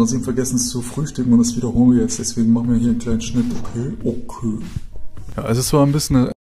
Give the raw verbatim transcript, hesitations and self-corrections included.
Außerdem vergessen zu frühstücken und das wiederholen wir jetzt. Deswegen machen wir hier einen kleinen Schnitt. Okay, okay. Ja, also es war ein bisschen eine